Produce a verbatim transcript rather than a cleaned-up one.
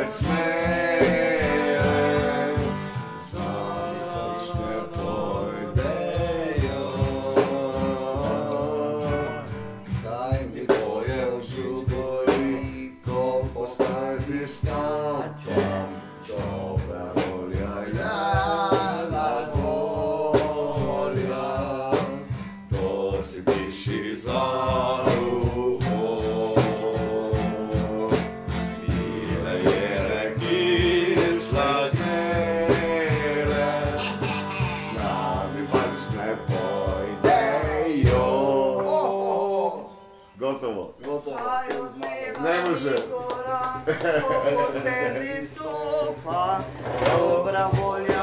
pogled smere, zavične pojdejo. Daj mi tvoje žuboji, ko po stazi stapam, dobra volja, jala volja, to si diši za ruho. Mile jere kisla smere, z nami pač ne pojdejo. Gotovo. Ne može. Po stezi stopa, dobra volja.